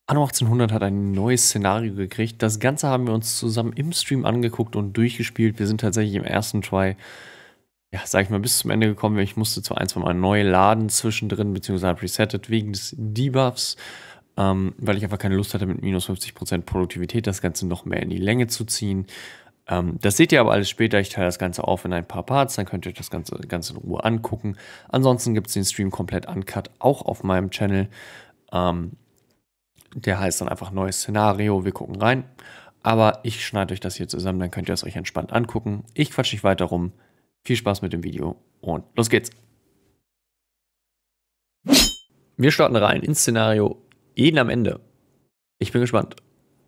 Anno 1800 hat ein neues Szenario gekriegt. Das Ganze haben wir uns zusammen im Stream angeguckt und durchgespielt. Wir sind tatsächlich im ersten Try, ja, sag ich mal, bis zum Ende gekommen. Ich musste zwar ein, zwei Mal neu laden zwischendrin, beziehungsweise resettet wegen des Debuffs, weil ich einfach keine Lust hatte, mit minus 50% Produktivität das Ganze noch mehr in die Länge zu ziehen. Das seht ihr aber alles später. Ich teile das Ganze auf in ein paar Parts, dann könnt ihr euch das Ganze in Ruhe angucken. Ansonsten gibt es den Stream komplett uncut, auch auf meinem Channel. Der heißt dann einfach neues Szenario, wir gucken rein. Aber ich schneide euch das hier zusammen, dann könnt ihr es euch entspannt angucken. Ich quatsch nicht weiter rum. Viel Spaß mit dem Video und los geht's. Wir starten rein ins Szenario Eden am Ende. Ich bin gespannt.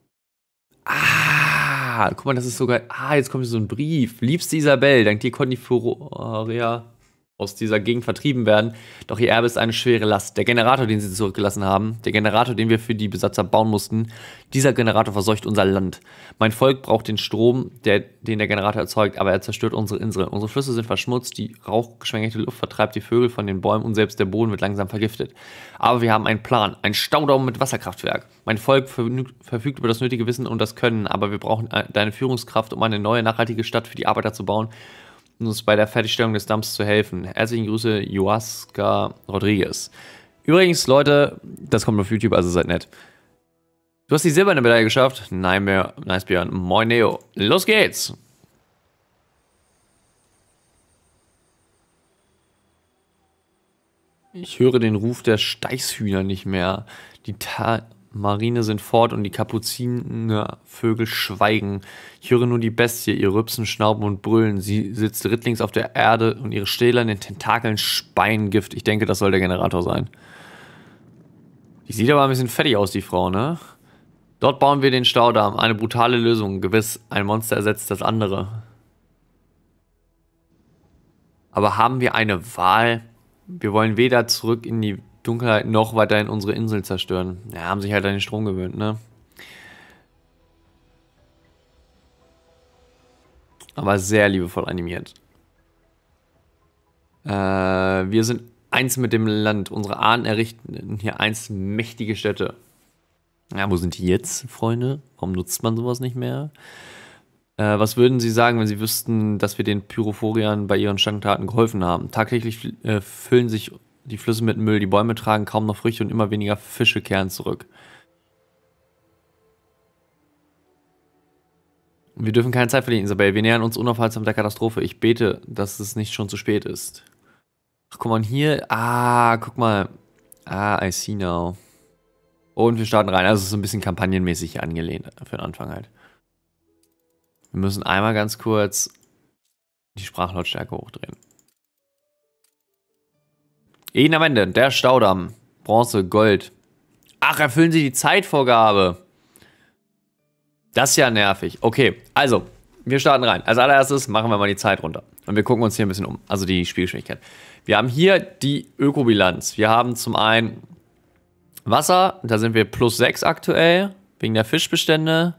Guck mal, das ist sogar... jetzt kommt so ein Brief. Liebste Isabel, dank dir konnten die Furia aus dieser Gegend vertrieben werden. Doch ihr Erbe ist eine schwere Last. Der Generator, den sie zurückgelassen haben, der Generator, den wir für die Besatzer bauen mussten, dieser Generator verseucht unser Land. Mein Volk braucht den Strom, den der Generator erzeugt, aber er zerstört unsere Insel. Unsere Flüsse sind verschmutzt, die rauchgeschwängerte Luft vertreibt die Vögel von den Bäumen und selbst der Boden wird langsam vergiftet. Aber wir haben einen Plan, ein Staudamm mit Wasserkraftwerk. Mein Volk verfügt über das nötige Wissen und das Können, aber wir brauchen deine Führungskraft, um eine neue, nachhaltige Stadt für die Arbeiter zu bauen und uns bei der Fertigstellung des Dumps zu helfen. Herzlichen Grüße, Joaska Rodriguez. Übrigens, Leute, das kommt auf YouTube, also seid nett. Du hast die silberne Medaille geschafft. Nein mehr. Nice, Björn. Moin, Neo. Los geht's! Ich höre den Ruf der Steichshühner nicht mehr. Die Marine sind fort und die Kapuzinervögel schweigen. Ich höre nur die Bestie, ihr Rübsen, Schnauben und Brüllen. Sie sitzt rittlings auf der Erde und ihre stählernen Tentakeln speien Gift. Ich denke, das soll der Generator sein. Die sieht aber ein bisschen fettig aus, die Frau, ne? Dort bauen wir den Staudamm. Eine brutale Lösung. Gewiss, ein Monster ersetzt das andere. Aber haben wir eine Wahl? Wir wollen weder zurück in die Dunkelheit noch weiterhin unsere Insel zerstören. Ja, haben sich halt an den Strom gewöhnt, ne? Aber sehr liebevoll animiert. Wir sind eins mit dem Land. Unsere Ahnen errichten hier einst mächtige Städte. Ja, wo sind die jetzt, Freunde? Warum nutzt man sowas nicht mehr? Was würden Sie sagen, wenn Sie wüssten, dass wir den Pyrophoriern bei ihren Schandtaten geholfen haben? Tagtäglich füllen sich die Flüsse mit Müll, die Bäume tragen kaum noch Früchte und immer weniger Fische kehren zurück. Wir dürfen keine Zeit verlieren, Isabel. Wir nähern uns unaufhaltsam der Katastrophe. Ich bete, dass es nicht schon zu spät ist. Ach, guck mal hier. Guck mal. I see now. Und wir starten rein. Also es ist so ein bisschen kampagnenmäßig hier angelehnt für den Anfang halt. Wir müssen einmal ganz kurz die Sprachlautstärke hochdrehen. Eden am Ende, der Staudamm. Bronze, Gold. Ach, erfüllen Sie die Zeitvorgabe. Das ist ja nervig. Okay, also, wir starten rein. Als allererstes machen wir mal die Zeit runter. Und wir gucken uns hier ein bisschen um. Also die Spielgeschwindigkeit. Wir haben hier die Ökobilanz. Wir haben zum einen Wasser. Da sind wir plus 6 aktuell. Wegen der Fischbestände.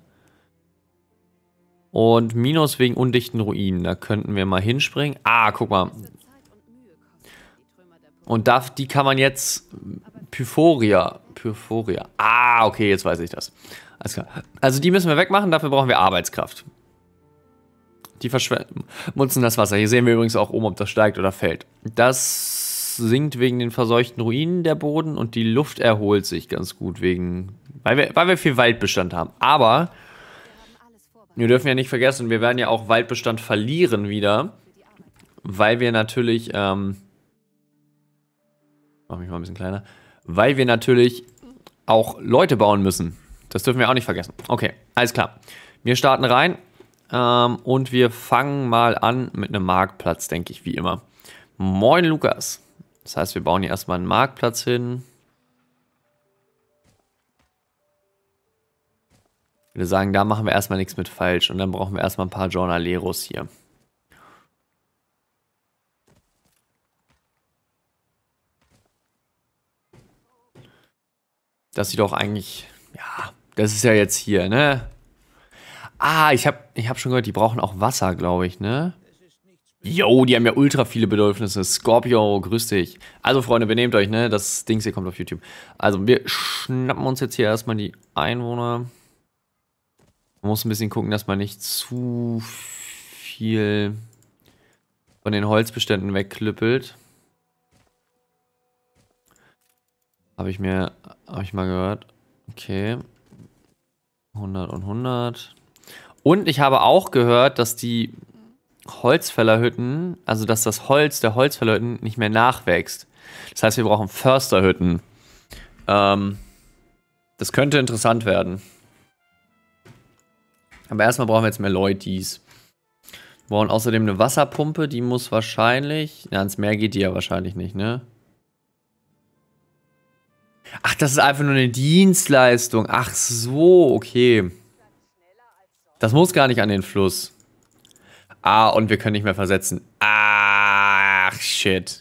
Und minus wegen undichten Ruinen. Da könnten wir mal hinspringen. Guck mal. Und die kann man jetzt... Pyphoria. Okay, jetzt weiß ich das. Alles klar. Also die müssen wir wegmachen, dafür brauchen wir Arbeitskraft. Die verschmutzen das Wasser. Hier sehen wir übrigens auch oben, ob das steigt oder fällt. Das sinkt wegen den verseuchten Ruinen der Boden und die Luft erholt sich ganz gut weil wir viel Waldbestand haben. Aber wir dürfen ja nicht vergessen, wir werden ja auch Waldbestand verlieren wieder, weil wir natürlich, mach mich mal ein bisschen kleiner, weil wir natürlich auch Leute bauen müssen. Das dürfen wir auch nicht vergessen. Okay, alles klar. Wir starten rein und wir fangen mal an mit einem Marktplatz, denke ich, wie immer. Moin, Lukas. Das heißt, wir bauen hier erstmal einen Marktplatz hin. Ich würde sagen, da machen wir erstmal nichts mit falsch. Und dann brauchen wir erstmal ein paar Jornaleros hier. Das sieht doch eigentlich... Ja, das ist ja jetzt hier, ne? Ich hab schon gehört, die brauchen auch Wasser, glaube ich, ne? Es ist nichts Yo, die haben ja ultra viele Bedürfnisse. Scorpio, grüß dich. Also, Freunde, benehmt euch, ne? Das Ding hier kommt auf YouTube. Also, wir schnappen uns jetzt hier erstmal die Einwohner. Man muss ein bisschen gucken, dass man nicht zu viel von den Holzbeständen wegklüppelt. Habe ich mal gehört. Okay. 100 und 100. Und ich habe auch gehört, dass die Holzfällerhütten, also dass das Holz der Holzfällerhütten nicht mehr nachwächst. Das heißt, wir brauchen Försterhütten. Das könnte interessant werden. Aber erstmal brauchen wir jetzt mehr Leutis. Wir brauchen außerdem eine Wasserpumpe, die muss wahrscheinlich... Ja, ins Meer geht die ja wahrscheinlich nicht, ne? Ach, das ist einfach nur eine Dienstleistung. Ach so, okay. Das muss gar nicht an den Fluss. Ah, und wir können nicht mehr versetzen. Ach, shit.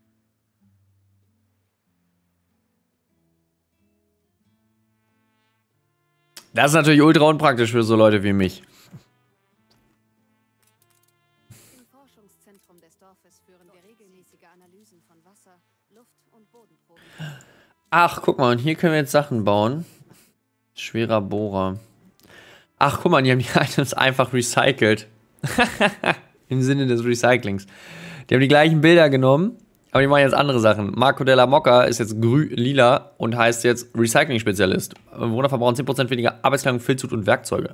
Das ist natürlich ultra unpraktisch für so Leute wie mich. Im Forschungszentrum des Dorfes führen wir regelmäßige Analysen von Wasser, Luft und Bodenproben. Ach, guck mal, und hier können wir jetzt Sachen bauen. Schwerer Bohrer. Ach, guck mal, die haben die Items einfach recycelt. Im Sinne des Recyclings. Die haben die gleichen Bilder genommen, aber die machen jetzt andere Sachen. Marco della Mocca ist jetzt lila und heißt jetzt Recycling-Spezialist. Bewohner verbrauchen 10% weniger Arbeitskleidung, Filzhut und Werkzeuge.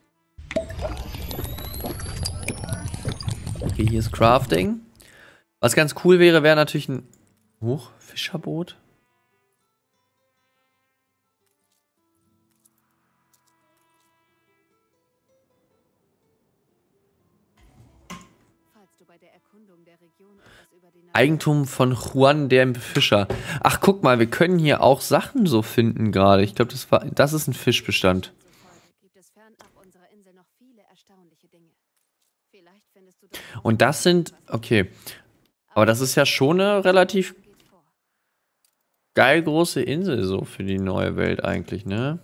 Okay, hier ist Crafting. Was ganz cool wäre, wäre natürlich ein Fischerboot. Eigentum von Juan der Fischer. Ach, guck mal, wir können hier auch Sachen so finden gerade. Ich glaube, das ist ein Fischbestand. Und das sind, okay. Aber das ist ja schon eine relativ geil große Insel so für die neue Welt eigentlich, ne?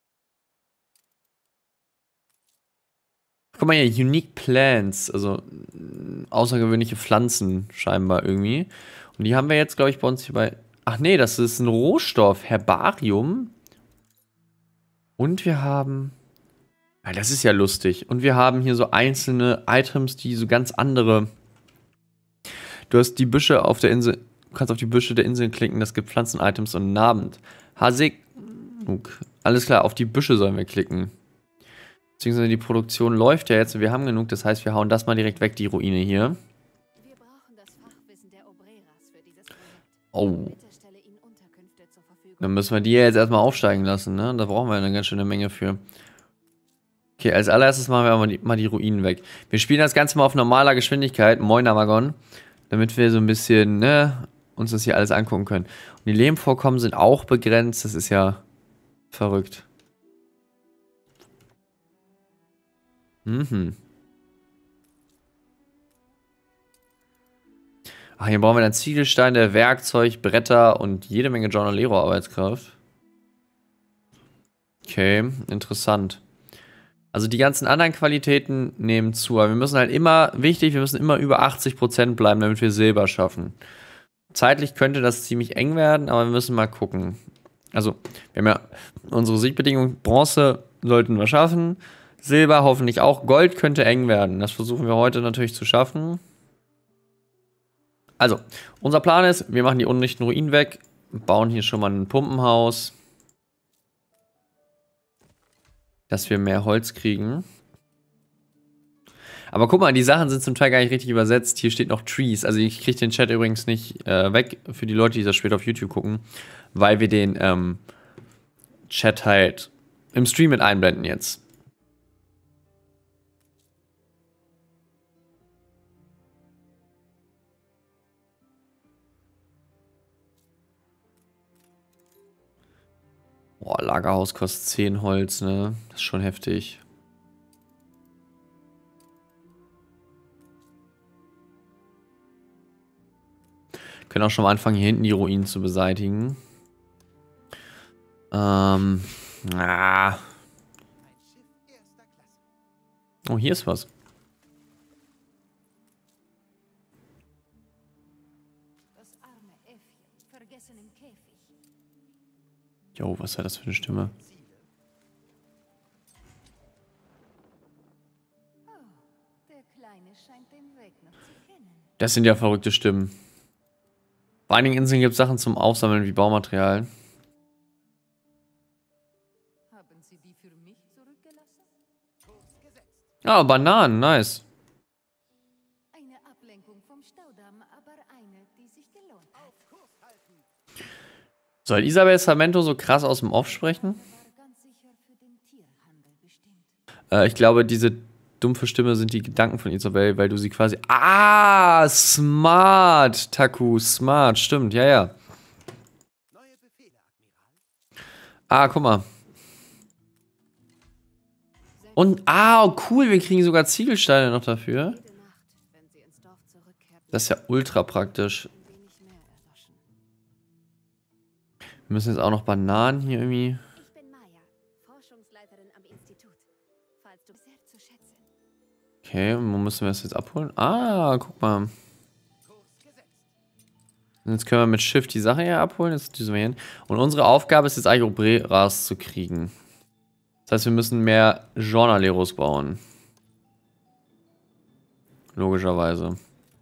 Guck mal hier, Unique Plants, also außergewöhnliche Pflanzen scheinbar irgendwie. Und die haben wir jetzt, glaube ich, bei uns hier bei... Ach nee, das ist ein Rohstoff, Herbarium. Und wir haben... Ja, das ist ja lustig. Und wir haben hier so einzelne Items, die so ganz andere... Du hast die Büsche auf der Insel... Du kannst auf die Büsche der Insel klicken, das gibt Pflanzen-Items und Nabend. Hasek... Alles klar, auf die Büsche sollen wir klicken. Beziehungsweise die Produktion läuft ja jetzt und wir haben genug, das heißt, wir hauen das mal direkt weg, die Ruine hier. Wir brauchen das Fachwissen der Obreras für dieses Projekt. Oh. Bitte stelle ihnen Unterkünfte zur Verfügung. Dann müssen wir die jetzt erstmal aufsteigen lassen, ne? Da brauchen wir eine ganz schöne Menge für. Okay, als allererstes machen wir mal die Ruinen weg. Wir spielen das Ganze mal auf normaler Geschwindigkeit, moin Amagon, damit wir so ein bisschen, ne, uns das hier alles angucken können. Und die Lehmvorkommen sind auch begrenzt, das ist ja verrückt. Ach, hier brauchen wir dann Ziegelsteine, Werkzeug, Bretter und jede Menge Jornalero-Arbeitskraft. Okay, interessant. Also die ganzen anderen Qualitäten nehmen zu, aber wir müssen halt immer, wichtig, wir müssen immer über 80% bleiben, damit wir Silber schaffen. Zeitlich könnte das ziemlich eng werden, aber wir müssen mal gucken. Also, wir haben ja unsere Siegbedingungen, Bronze sollten wir schaffen. Silber hoffentlich auch. Gold könnte eng werden. Das versuchen wir heute natürlich zu schaffen. Also, unser Plan ist, wir machen die undichten Ruinen weg, bauen hier schon mal ein Pumpenhaus, dass wir mehr Holz kriegen. Aber guck mal, die Sachen sind zum Teil gar nicht richtig übersetzt. Hier steht noch Trees. Also ich kriege den Chat übrigens nicht weg für die Leute, die das später auf YouTube gucken, weil wir den Chat halt im Stream mit einblenden jetzt. Boah, Lagerhaus kostet 10 Holz, ne? Das ist schon heftig. Können auch schon mal anfangen, hier hinten die Ruinen zu beseitigen. Oh, hier ist was. Jo, was war das für eine Stimme? Der Kleine scheint den Weg noch zu kennen. Das sind ja verrückte Stimmen. Bei einigen Inseln gibt es Sachen zum Aufsammeln wie Baumaterial. Haben Sie die für mich zurückgelassen? Ah, Bananen, nice. Eine Ablenkung vom Staudamm, aber eine, die sich gelohnt hat. Soll Isabel Samento so krass aus dem Off sprechen? War ganz sicher für den Tierhandel bestimmt. Ich glaube, diese dumpfe Stimme sind die Gedanken von Isabel, weil du sie quasi... Ah, smart, Taku, smart, stimmt, ja, ja. Ah, guck mal. Und, cool, wir kriegen sogar Ziegelsteine noch dafür. Jede Nacht, wenn sie ins Dorf zurückkehrten, Das ist ja ultra praktisch. ein wenig mehr erloschen. Wir müssen jetzt auch noch Bananen hier irgendwie... Ich bin Maya, Forschungsleiterin am Institut. Falls du sehr zu schätzen. Okay, und wo müssen wir das jetzt abholen? Ah, guck mal. Und jetzt können wir mit Shift die Sache hier abholen. Jetzt düsen wir hin. Und unsere Aufgabe ist jetzt eigentlich Obreras zu kriegen. Das heißt, wir müssen mehr Jornaleros bauen. Logischerweise.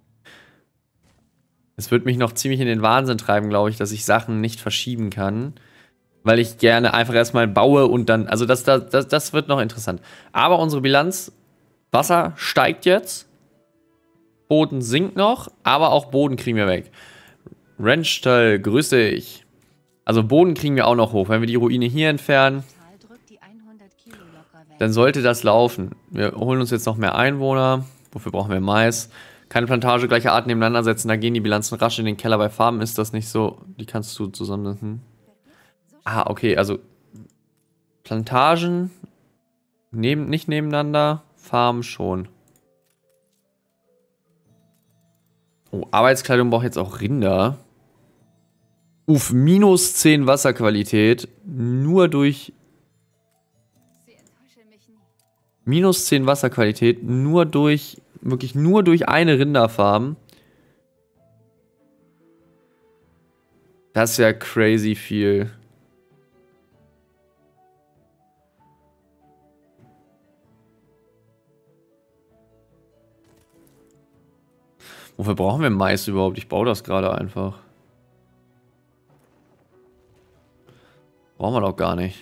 Es wird mich noch ziemlich in den Wahnsinn treiben, glaube ich, dass ich Sachen nicht verschieben kann. Weil ich gerne einfach erstmal baue und dann... Also das wird noch interessant. Aber unsere Bilanz... Wasser steigt jetzt. Boden sinkt noch. Aber auch Boden kriegen wir weg. Ranchtal, grüß dich. Also Boden kriegen wir auch noch hoch. Wenn wir die Ruine hier entfernen, dann sollte das laufen. Wir holen uns jetzt noch mehr Einwohner. Wofür brauchen wir Mais? Keine Plantage gleicher Art nebeneinander setzen. Da gehen die Bilanzen rasch in den Keller. Bei Farben ist das nicht so. Die kannst du zusammensetzen. Ah, okay. Also Plantagen nicht nebeneinander. Farmen schon. Oh, Arbeitskleidung braucht jetzt auch Rinder. Uff, minus 10 Wasserqualität. Nur durch... Sie enttäuschen mich nie. Minus 10 Wasserqualität. Nur durch... Wirklich nur durch eine Rinderfarm. Das ist ja crazy viel. Wofür brauchen wir Mais überhaupt? Ich baue das gerade einfach. Brauchen wir doch gar nicht.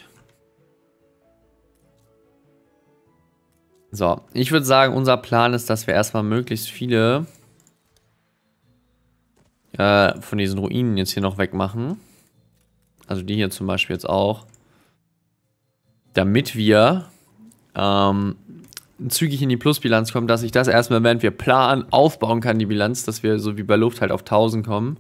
So, ich würde sagen, unser Plan ist, dass wir erstmal möglichst viele von diesen Ruinen jetzt hier noch wegmachen. Also die hier zum Beispiel jetzt auch. Damit wir zügig in die Plusbilanz kommen, dass ich das erstmal, während wir planen, aufbauen kann, die Bilanz, dass wir so wie bei Luft halt auf 1000 kommen.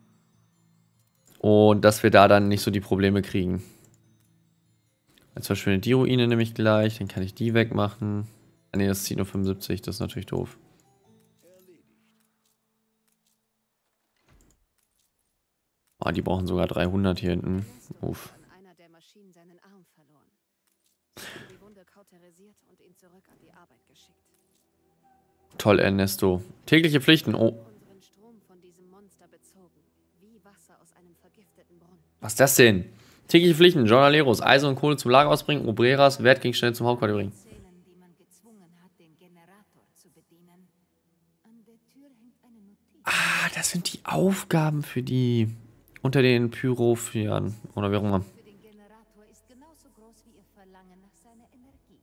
Und dass wir da dann nicht so die Probleme kriegen. Jetzt verschwindet die Ruine nämlich gleich, dann kann ich die wegmachen. Ah ne, das zieht nur 75, das ist natürlich doof. Ah, die brauchen sogar 300 hier hinten. Uff. Einer der Maschinen seinen Arm verloren. Sie haben die Wunde kauterisiert und ihn zurück an die Arbeit geschickt. Toll, Ernesto. Tägliche Pflichten. Oh, Unseren Strom von diesem Monster bezogen, wie Wasser aus einem vergifteten Brunnen. was ist das denn? Tägliche Pflichten. Jornaleros. Eisen und Kohle zum Lager ausbringen. Obreras. Wertgegenstände zum Hauptquartier bringen. Zählen, die man gezwungen hat, den Generator zu bedienen. An der Tür hängt eine Notiz. Ah, das sind die Aufgaben für die... Unter den Pyrophiern. Oder wie auch immer. Für den Generator ist genauso groß wie ihr Verlangen nach seiner Energie.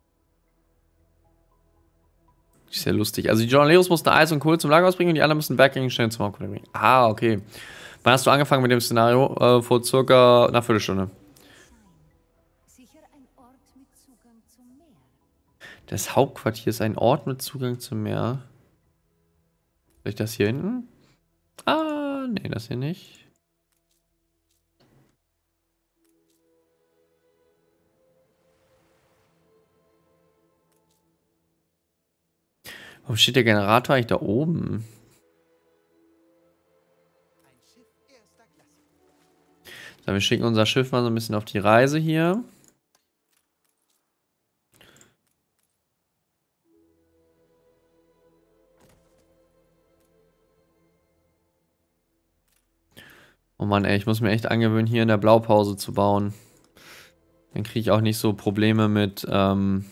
Ist ja lustig. Also die Jornaleros mussten Eis und Kohle zum Lager ausbringen und die anderen müssen Wertgegenstände zum Hauptquartier bringen. Ah, okay. Wann hast du angefangen mit dem Szenario? Vor circa einer Viertelstunde. Sicher ein Ort mit Zugang zum Meer. Das Hauptquartier ist ein Ort mit Zugang zum Meer. Vielleicht das hier hinten? Ah, nee, das hier nicht. Warum steht der Generator eigentlich da oben? So, wir schicken unser Schiff mal so ein bisschen auf die Reise hier. Oh Mann, ey, ich muss mir echt angewöhnen, hier in der Blaupause zu bauen. Dann kriege ich auch nicht so Probleme mit, Dann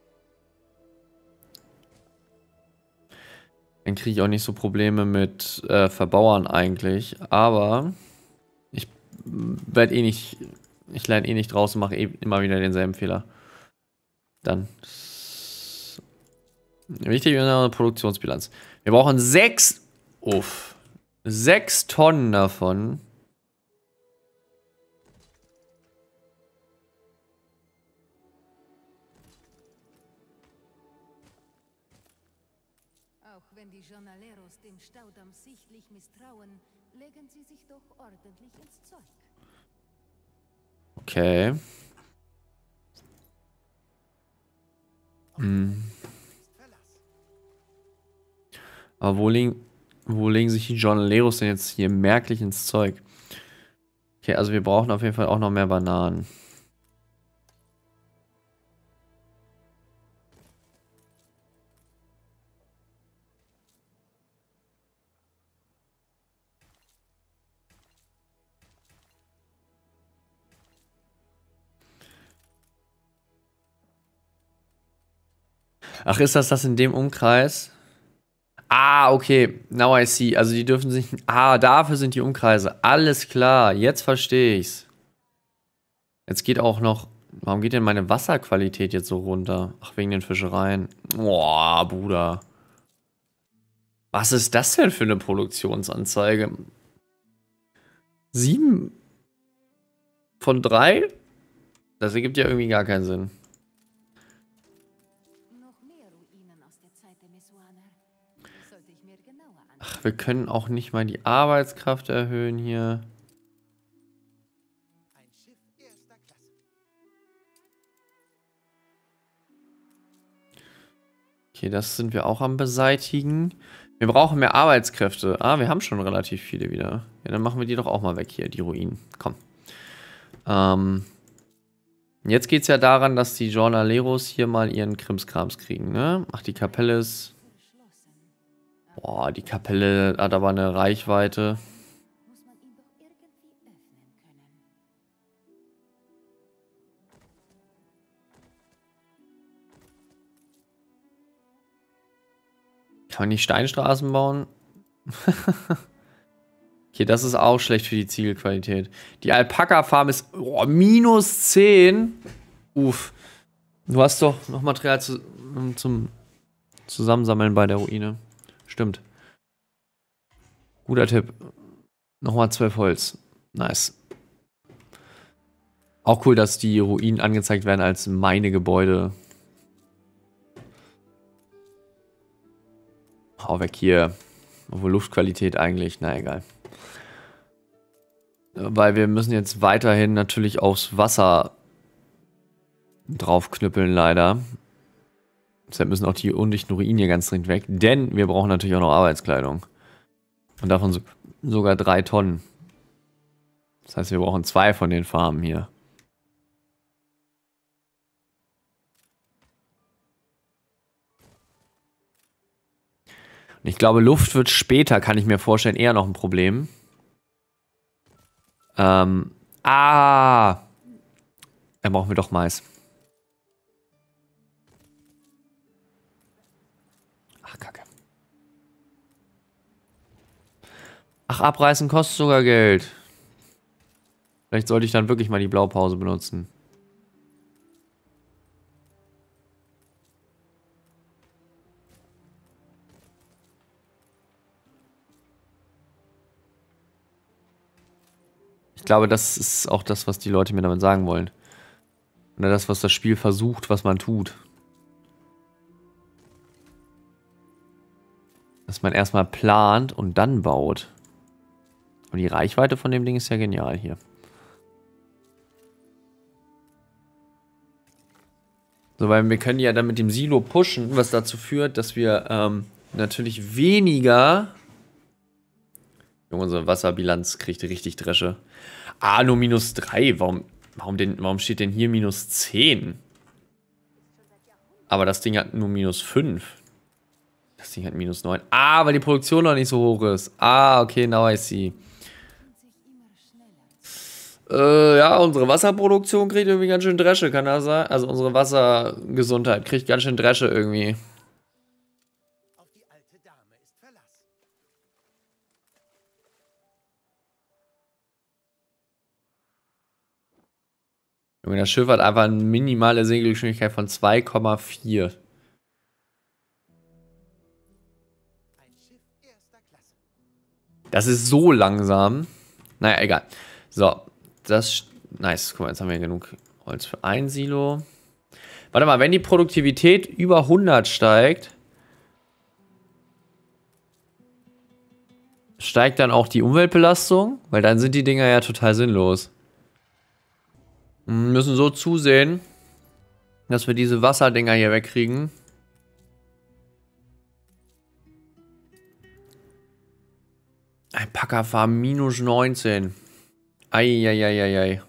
kriege ich auch nicht so Probleme mit Verbauern eigentlich. Aber ich werde eh nicht, ich lerne eh nicht draus und mache eh immer wieder denselben Fehler. Dann. Wichtig ist eine Produktionsbilanz. Wir brauchen 6 Tonnen davon. Auch wenn die Jornaleros dem Staudamm sichtlich misstrauen, legen sie sich doch ordentlich ins Zeug. Okay. Aber wo legen sich die Jornaleros denn jetzt hier merklich ins Zeug? Okay, also wir brauchen auf jeden Fall auch noch mehr Bananen. Ach, ist das in dem Umkreis? Ah, okay. Now I see. Also die dürfen sich... Ah, dafür sind die Umkreise. Alles klar. Jetzt verstehe ich's. Jetzt geht auch noch... Warum geht denn meine Wasserqualität jetzt so runter? Ach, wegen den Fischereien. Boah, Bruder. Was ist das denn für eine Produktionsanzeige? 7 von 3? Das ergibt ja irgendwie gar keinen Sinn. Ach, wir können auch nicht mal die Arbeitskraft erhöhen hier. Okay, das sind wir auch am Beseitigen. Wir brauchen mehr Arbeitskräfte. Ah, wir haben schon relativ viele wieder. Ja, dann machen wir die doch auch mal weg hier, die Ruinen. Komm. Jetzt geht es ja daran, dass die Jornaleros hier mal ihren Krimskrams kriegen, ne? Ach, die Kapelle ist... Boah, die Kapelle hat aber eine Reichweite. Kann man die Steinstraßen bauen? Okay, das ist auch schlecht für die Ziegelqualität. Die Alpaka-Farm ist minus 10. Uff. Du hast doch noch Material zum Zusammensammeln bei der Ruine. Stimmt. Guter Tipp. Nochmal 12 Holz. Nice. Auch cool, dass die Ruinen angezeigt werden als meine Gebäude. Hau weg hier. Obwohl Luftqualität eigentlich, na egal. Weil wir müssen jetzt weiterhin natürlich aufs Wasser draufknüppeln, leider. Deshalb müssen auch die undichten Ruinen hier ganz dringend weg. Denn wir brauchen natürlich auch noch Arbeitskleidung. Und davon sogar 3 Tonnen. Das heißt, wir brauchen 2 von den Farmen hier. Und ich glaube, Luft wird später, kann ich mir vorstellen, eher noch ein Problem. Dann brauchen wir doch Mais. Ach, Kacke. Ach, abreißen kostet sogar Geld. Vielleicht sollte ich dann wirklich mal die Blaupause benutzen. Ich glaube, das ist auch das, was die Leute mir damit sagen wollen. Oder das, was das Spiel versucht, was man tut. Dass man erstmal plant und dann baut. Und die Reichweite von dem Ding ist ja genial hier. So, weil wir können ja dann mit dem Silo pushen, was dazu führt, dass wir natürlich weniger... Unsere Wasserbilanz kriegt richtig Dresche. Ah, nur minus 3. Warum steht denn hier minus 10? Aber das Ding hat nur minus 5. Das Ding hat minus 9. Ah, weil die Produktion noch nicht so hoch ist. Ah, okay, now I see. Ja, unsere Wasserproduktion kriegt irgendwie ganz schön Dresche, kann das sein? Also unsere Wassergesundheit kriegt ganz schön Dresche irgendwie. Auf die alte Dame ist Verlass. Junge, das Schiff hat einfach eine minimale Segelgeschwindigkeit von 2,4. Ein Schiff erster Klasse. Das ist so langsam. Naja, egal. So, das... Nice, guck mal, jetzt haben wir genug Holz für ein Silo. Warte mal, wenn die Produktivität über 100 steigt, steigt dann auch die Umweltbelastung? Weil dann sind die Dinger ja total sinnlos. Wir müssen so zusehen, dass wir diese Wasserdinger hier wegkriegen. Ein Packerfarm minus 19. Eieieiei.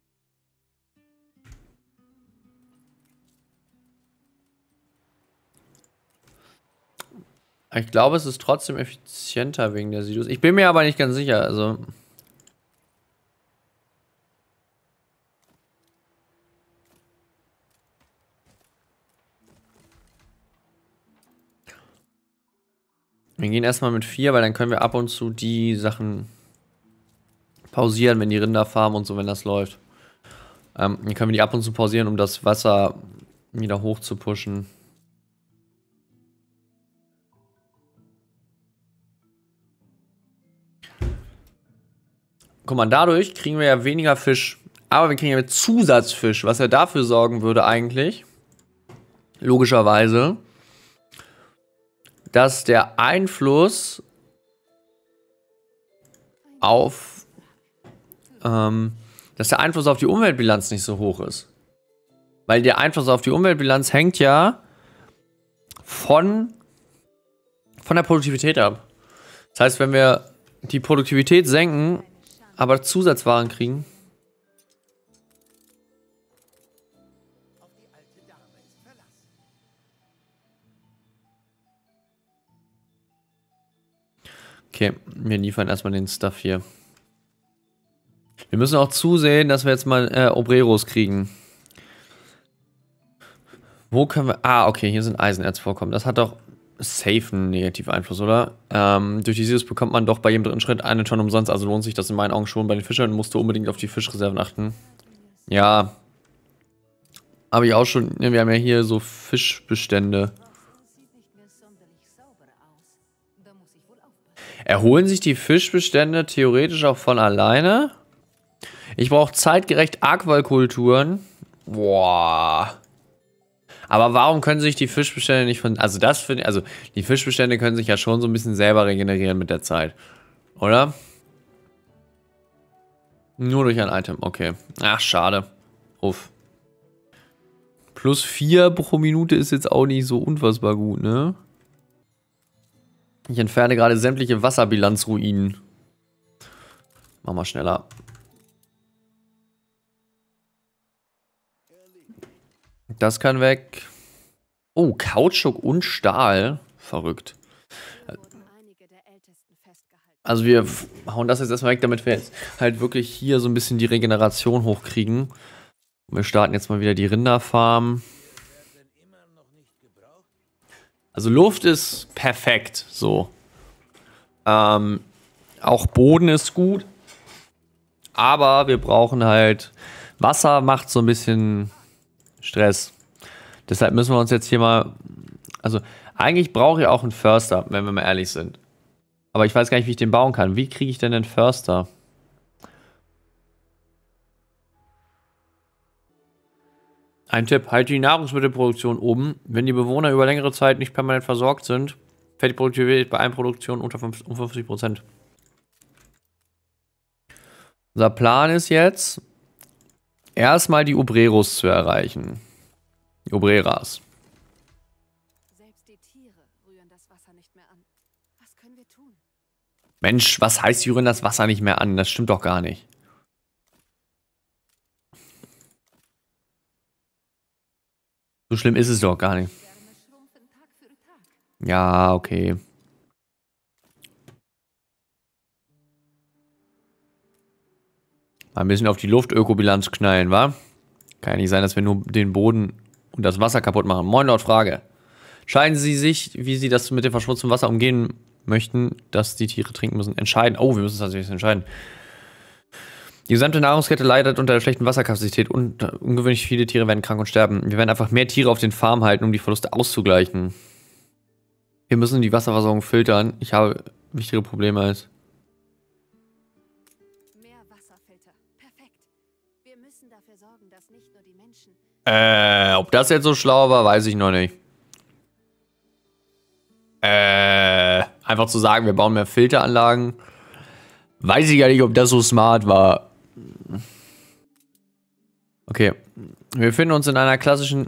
Ich glaube, es ist trotzdem effizienter wegen der Silos. Ich bin mir aber nicht ganz sicher, also... Wir gehen erstmal mit 4, weil dann können wir ab und zu die Sachen pausieren, wenn die Rinder farmen und so, wenn das läuft. Dann können wir die ab und zu pausieren, um das Wasser wieder hoch zu pushen. Guck mal, dadurch kriegen wir ja weniger Fisch. Aber wir kriegen ja Zusatzfisch, was ja dafür sorgen würde eigentlich, logischerweise, dass der Einfluss auf die Umweltbilanz nicht so hoch ist. Weil der Einfluss auf die Umweltbilanz hängt ja von der Produktivität ab. Das heißt, wenn wir die Produktivität senken, aber Zusatzwaren kriegen. Auf die alte Dame ist Verlass. Okay, wir liefern erstmal den Stuff hier. Wir müssen auch zusehen, dass wir jetzt mal Obreros kriegen. Wo können wir... Ah, okay, hier sind Eisenerzvorkommen. Das hat doch safe einen negativen Einfluss, oder? Durch die Silos bekommt man doch bei jedem dritten Schritt eine Tonne umsonst. Also lohnt sich das in meinen Augen schon bei den Fischern. Musst du unbedingt auf die Fischreserven achten. Ja. Habe ich auch schon... Wir haben ja hier so Fischbestände. Erholen sich die Fischbestände theoretisch auch von alleine? Ich brauche zeitgerecht Aquakulturen. Boah. Aber warum können sich die Fischbestände nicht von... Also das finde ich... Also die Fischbestände können sich ja schon so ein bisschen selber regenerieren mit der Zeit. Oder? Nur durch ein Item. Okay. Ach, schade. Uff. Plus 4 pro Minute ist jetzt auch nicht so unfassbar gut, ne? Ich entferne gerade sämtliche Wasserbilanzruinen. Mach mal schneller. Das kann weg. Oh, Kautschuk und Stahl. Verrückt. Also wir hauen das jetzt erstmal weg, damit wir jetzt halt wirklich hier so ein bisschen die Regeneration hochkriegen. Und wir starten jetzt mal wieder die Rinderfarm. Also Luft ist perfekt, so. Auch Boden ist gut. Aber wir brauchen halt... Wasser macht so ein bisschen Stress. Deshalb müssen wir uns jetzt hier mal... Also eigentlich brauche ich auch einen Förster, wenn wir mal ehrlich sind. Aber ich weiß gar nicht, wie ich den bauen kann. Wie kriege ich denn den Förster? Ein Tipp, halte die Nahrungsmittelproduktion oben. Wenn die Bewohner über längere Zeit nicht permanent versorgt sind, fällt die Produktivität bei einer Produktion unter 50%. Unser Plan ist jetzt, erstmal die Obreros zu erreichen. Die Obreras. Selbst die Tiere rühren das Wasser nicht mehr an. Was können wir tun? Mensch, was heißt, sie rühren das Wasser nicht mehr an? Das stimmt doch gar nicht. So schlimm ist es doch gar nicht. Ja, okay. Mal ein bisschen auf die Luftökobilanz knallen, wa? Kann ja nicht sein, dass wir nur den Boden und das Wasser kaputt machen. Moin, Lord Frage. Entscheiden Sie sich, wie Sie das mit dem verschmutzten Wasser umgehen möchten, dass die Tiere trinken müssen. Entscheiden. Oh, wir müssen es tatsächlich entscheiden. Die gesamte Nahrungskette leidet unter der schlechten Wasserkapazität und ungewöhnlich viele Tiere werden krank und sterben. Wir werden einfach mehr Tiere auf den Farmen halten, um die Verluste auszugleichen. Wir müssen die Wasserversorgung filtern. Ich habe wichtige Probleme als... Mehr Wasserfilter. Perfekt. Wir müssen dafür sorgen, dass nicht nur die Menschen... Ob das jetzt so schlau war, weiß ich noch nicht. Einfach zu sagen, wir bauen mehr Filteranlagen. Weiß ich gar nicht, ob das so smart war. Okay. Wir befinden uns in einer klassischen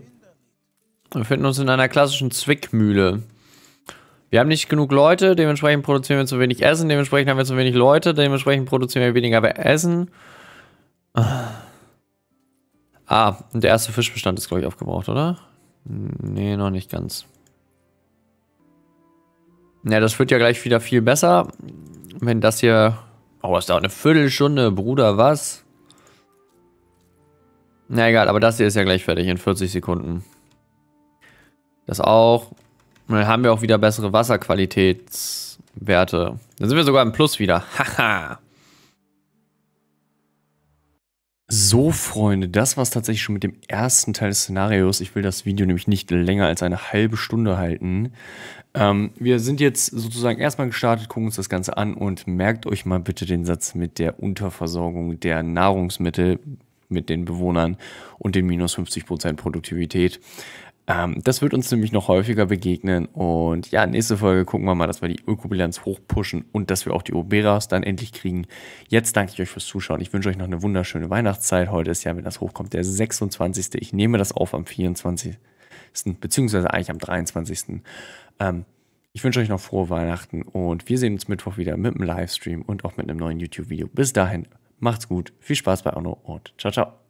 Zwickmühle. Wir haben nicht genug Leute, dementsprechend produzieren wir zu wenig Essen, dementsprechend haben wir zu wenig Leute, dementsprechend produzieren wir weniger Essen. Und der erste Fischbestand ist, glaube ich, aufgebraucht, oder? Nee, noch nicht ganz. Ja, das wird ja gleich wieder viel besser. Wenn das hier... Oh, das dauert eine Viertelstunde, Bruder, was? Na egal, aber das hier ist ja gleich fertig in 40 Sekunden. Das auch. Und dann haben wir auch wieder bessere Wasserqualitätswerte. Dann sind wir sogar im Plus wieder. Haha. So, Freunde, das war es tatsächlich schon mit dem ersten Teil des Szenarios. Ich will das Video nämlich nicht länger als eine halbe Stunde halten. Wir sind jetzt sozusagen erstmal gestartet, gucken uns das Ganze an und merkt euch mal bitte den Satz mit der Unterversorgung der Nahrungsmittel mit den Bewohnern und den minus 50% Produktivität. Das wird uns nämlich noch häufiger begegnen und ja, nächste Folge gucken wir mal, dass wir die Ökobilanz hochpushen und dass wir auch die Oberas dann endlich kriegen. Jetzt danke ich euch fürs Zuschauen. Ich wünsche euch noch eine wunderschöne Weihnachtszeit. Heute ist ja, wenn das hochkommt, der 26. Ich nehme das auf am 24. beziehungsweise eigentlich am 23. Ich wünsche euch noch frohe Weihnachten und wir sehen uns Mittwoch wieder mit einem Livestream und auch mit einem neuen YouTube-Video. Bis dahin, macht's gut, viel Spaß bei Onno und ciao, ciao.